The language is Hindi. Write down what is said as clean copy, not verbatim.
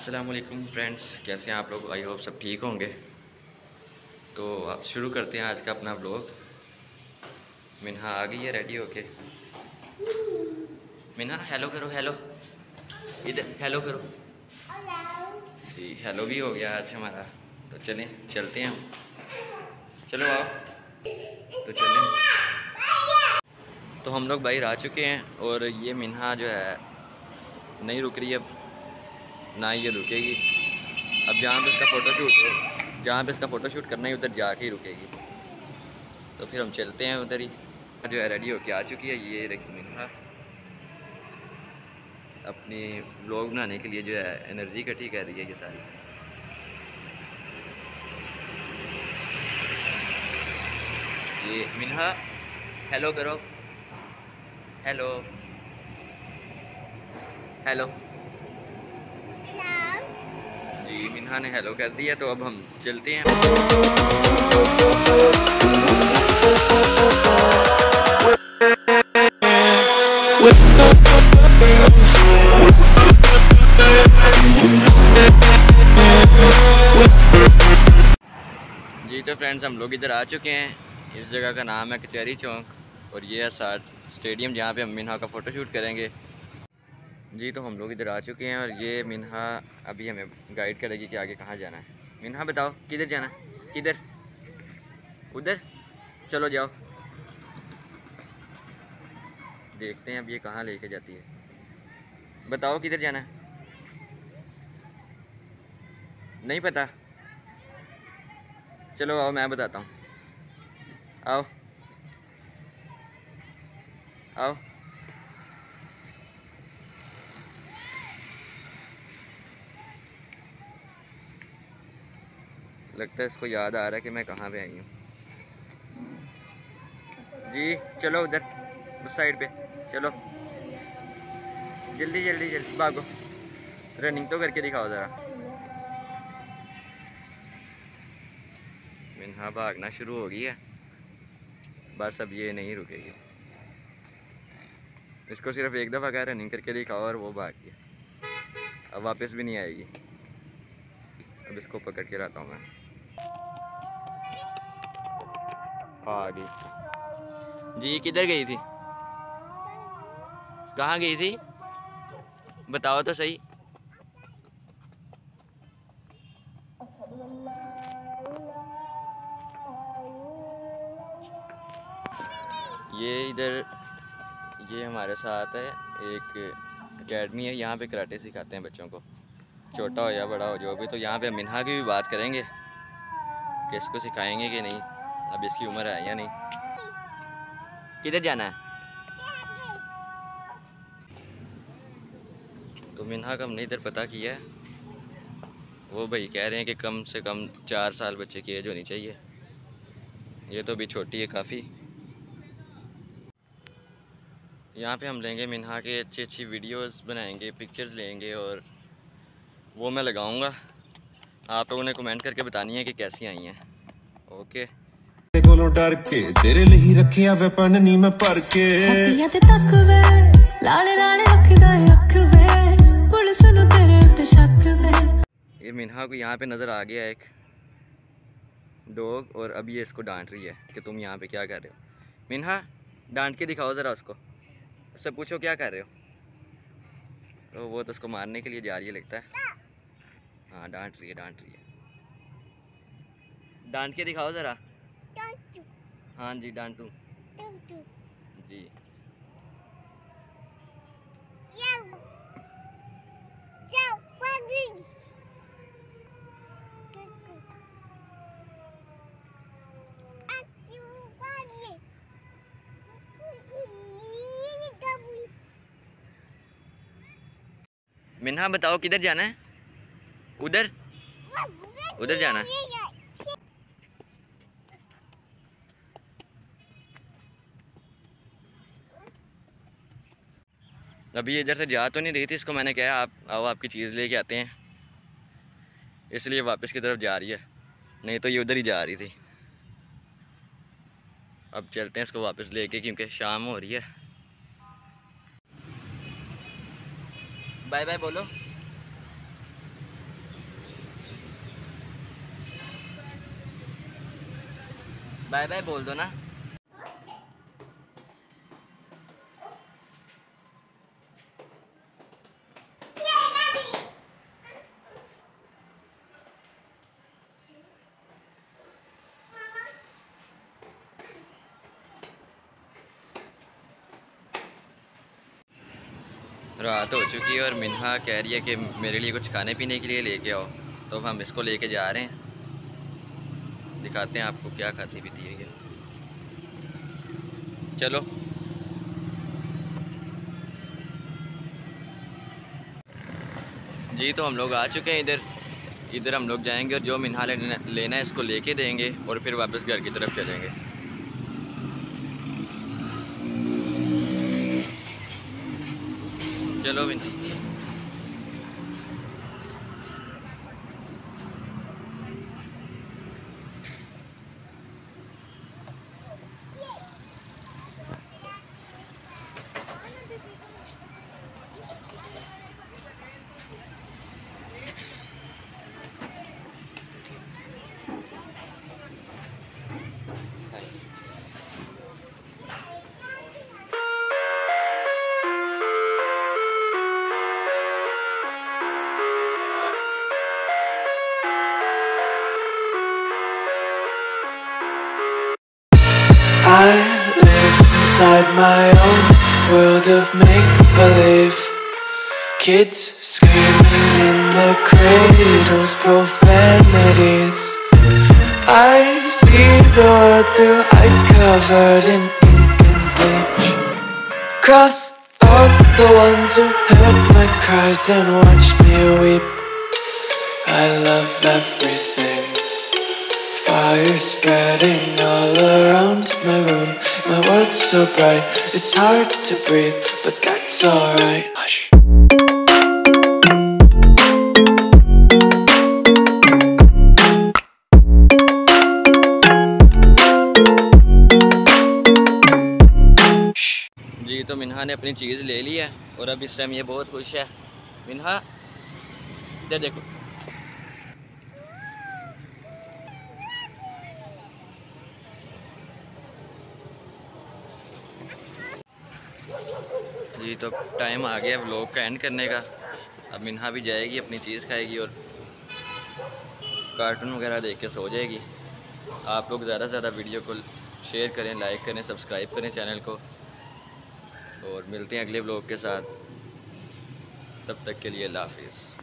अस्सलाम वालेकुम फ्रेंड्स, कैसे हैं आप लोग। आई होप सब ठीक होंगे। तो आप शुरू करते हैं आज का अपना ब्लॉग। मिन्हा आ गई है रेडी होके। मिन्हा हेलो करो, हेलो इधर हेलो करो जी। हेलो भी हो गया आज हमारा। तो चलें, चलते हैं हम। चलो आओ तो चलें। तो हम लोग बाहर आ चुके हैं और ये मिन्हा जो है नहीं रुक रही अब, ना ये रुकेगी। अब जहाँ पे इसका फ़ोटोशूट करना है उधर जाके ही रुकेगी। तो फिर हम चलते हैं उधर ही। जो है रेडी होके आ चुकी है ये मिन्हा। अपनी व्लॉग बनाने के लिए जो है एनर्जी इकट्ठी कर रही है ये सारी। ये मिन्हा हेलो करो, हेलो हेलो जी। मिन्हा ने हेलो कर दिया तो अब हम चलते हैं। जी तो फ्रेंड्स, हम लोग इधर आ चुके हैं। इस जगह का नाम है कचहरी चौक और ये है स्टेडियम जहाँ पे हम मिन्हा का फ़ोटोशूट करेंगे। जी तो हम लोग इधर आ चुके हैं और ये मिन्हा अभी हमें गाइड करेगी कि आगे कहाँ जाना है। मिन्हा बताओ किधर जाना है, किधर, उधर, चलो जाओ। देखते हैं अब ये कहाँ लेके जाती है। बताओ किधर जाना है। नहीं पता, चलो आओ मैं बताता हूँ। आओ आओ। लगता है इसको याद आ रहा है कि मैं कहाँ पे आई हूँ। जी चलो उधर उस साइड पे चलो, जल्दी जल्दी जल्दी भागो। रनिंग तो करके दिखाओ ज़रा। मिन्हा भागना शुरू हो गई है, बस अब ये नहीं रुकेगी। इसको सिर्फ एक दफ़ा क्या रनिंग करके दिखाओ और वो भाग गया। अब वापस भी नहीं आएगी। अब इसको पकड़ के लाता हूँ मैं। आ गई जी। किधर गई थी, कहाँ गई थी, बताओ तो सही। ये इधर ये हमारे साथ है एक एकेडमी है, यहाँ पे कराटे सिखाते हैं बच्चों को, छोटा हो या बड़ा हो जो भी। तो यहाँ पे मिन्हा की भी बात करेंगे कि इसको सिखाएंगे कि नहीं, अब इसकी उम्र है या नहीं। किधर जाना है। तो मिन्हा का हमने इधर पता किया है। वो भाई कह रहे हैं कि कम से कम 4 साल बच्चे की एज होनी चाहिए। ये तो अभी छोटी है काफ़ी। यहाँ पे हम लेंगे मिन्हा के अच्छी अच्छी वीडियोस बनाएंगे, पिक्चर्स लेंगे और वो मैं लगाऊंगा। आप लोगों ने कमेंट करके बतानी है कि कैसी आई हैं। ओके। कोलों डर के तेरे लिए रखिया वेपन नी मैं भर के छातियां ते तक वे लाले लाले रखदा अख वे पुलिस नु तेरे ते शक वे। ये मिन्हा को यहाँ पे नज़र आ गया एक डॉग और अब ये इसको डांट रही है कि तुम यहाँ पे क्या कर रहे हो। मिन्हा डांट के दिखाओ ज़रा उसको, उससे पूछो क्या कर रहे हो। तो वो तो उसको मारने के लिए जा रही है लगता है। हाँ डांट रही है, डांट रही है। डांट के दिखाओ ज़रा। हाँ जी डांटू जी। मिन्हा बताओ किधर जाना है, उधर, उधर जाना है। अभी इधर से जा तो नहीं रही थी, इसको मैंने कहा आप आओ आपकी चीज़ लेके आते हैं, इसलिए वापस की तरफ जा रही है, नहीं तो ये उधर ही जा रही थी। अब चलते हैं इसको वापस लेके क्योंकि शाम हो रही है। बाय बाय बोलो, बाय बाय बोल दो ना। रात हो चुकी है और मिन्हा कह रही है कि मेरे लिए कुछ खाने पीने के लिए लेके आओ, तो हम इसको लेके जा रहे हैं। दिखाते हैं आपको क्या खाती पीती है ये। चलो जी, तो हम लोग आ चुके हैं इधर हम लोग जाएंगे और जो मिन्हा लेना है इसको लेके देंगे और फिर वापस घर की तरफ चलेंगे। चलो मिन्हा। I live inside my own world of make-believe. Kids screaming in the cradles, profanities. I see the world through eyes covered in ink and bleach. Cross out the ones who heard my cries and watched me weep. I love everything. Fire spreading all around my room. My world's so bright, it's hard to breathe, but that's alright. Hush. जी, तो मिन्हा ने अपनी चीज़ ले ली है और अब इस टाइम ये बहुत खुश है। मिन्हा इधर देखो। जी, तो टाइम आ गया व्लॉग का एंड करने का। अब मिन्हा भी जाएगी, अपनी चीज़ खाएगी और कार्टून वगैरह देख के सो जाएगी। आप लोग ज़्यादा से ज़्यादा वीडियो को शेयर करें, लाइक करें, सब्सक्राइब करें चैनल को और मिलते हैं अगले व्लॉग के साथ। तब तक के लिए अल्लाह हाफिज़।